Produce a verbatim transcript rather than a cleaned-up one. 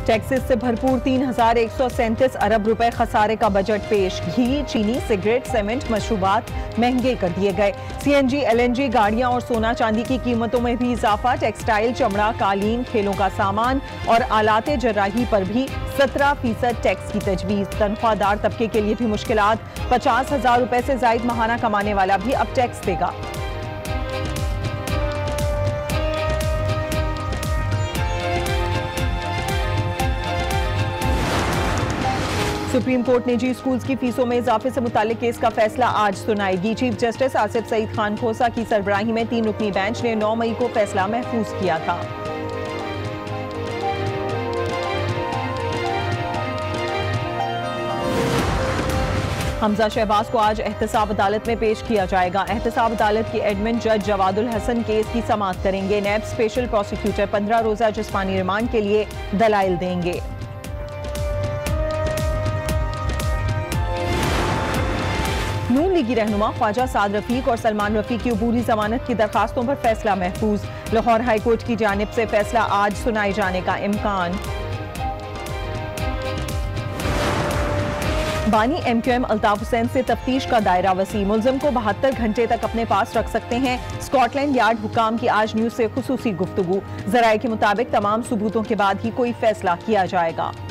Taxes से भरपूर तीन हजार एक सौ सैंतीस अरब रुपए खसारे का बजट पेश। घी, चीनी, सिगरेट, सीमेंट, मशरूबात महंगे कर दिए गए। सीएनजी, एलएनजी गाड़ियां और सोना चांदी की कीमतों में भी इजाफा। टेक्सटाइल, चमड़ा, कालीन, खेलों का सामान और आलाते जर्राही पर भी सत्रह फीसद टैक्स की तजवीज। तनख्वाहदार तबके के लिए भी मुश्किलात। पचास हजार रुपए से जायद माहाना कमाने वाला भी अब टैक्स देगा। सुप्रीम कोर्ट निजी स्कूल्स की फीसों में इजाफे से मुतालिक केस का फैसला आज सुनाएगी। चीफ जस्टिस आसिफ सईद खान खोसा की सरबराही में तीन रुकनी बेंच ने नौ मई को फैसला महफूज किया था। हमजा शहबाज को आज एहतसाब अदालत में पेश किया जाएगा। एहतसाब अदालत के एडमिन जज जवादुल हसन केस की समाअत करेंगे। नैब स्पेशल प्रोसिक्यूटर पंद्रह रोजा जिस्मानी रिमांड के लिए दलाइल देंगे। नून लीगी रहनुमा ख्वाजा साद रफीक और सलमान रफीक की अबूरी जमानत की दरखास्तों पर फैसला महफूज। लाहौर हाईकोर्ट की जानिब से फैसला आज सुनाए जाने का इम्कान। बानी एमक्यूएम अल्ताफ हुसैन से तफ्तीश का दायरा वसी। मुलजिम को बहत्तर घंटे तक अपने पास रख सकते हैं। स्कॉटलैंड यार्ड हुकाम की आज न्यूज से खुसूसी गुफ्तगू। जराये के मुताबिक तमाम सबूतों के बाद ही कोई फैसला किया जाएगा।